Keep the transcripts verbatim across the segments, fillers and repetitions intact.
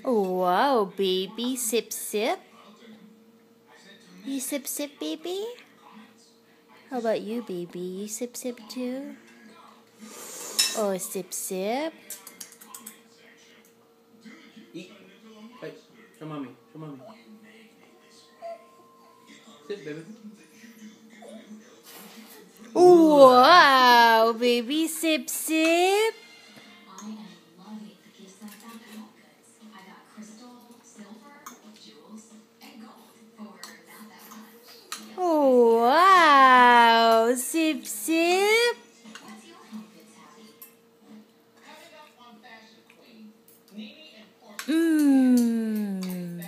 Wow, baby, sip sip. You sip sip, baby? How about you, baby? You sip sip too? Oh, sip sip. Eat. Hey, show mommy. Show mommy. Sit, baby. Wow, baby, sip sip. Oh, wow, sip sip. Mmm.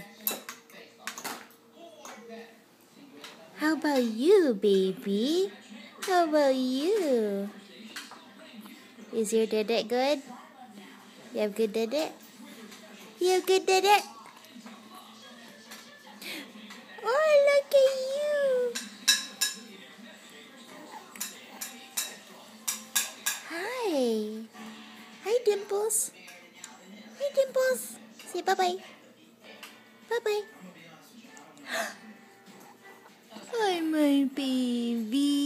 How about you, baby? How about you? Is your dede good? You have good dede? You have good dede? Oh, look at you. Hi. Hi, Dimples. Hi, Dimples. Say bye-bye. Bye-bye. Hi, my baby.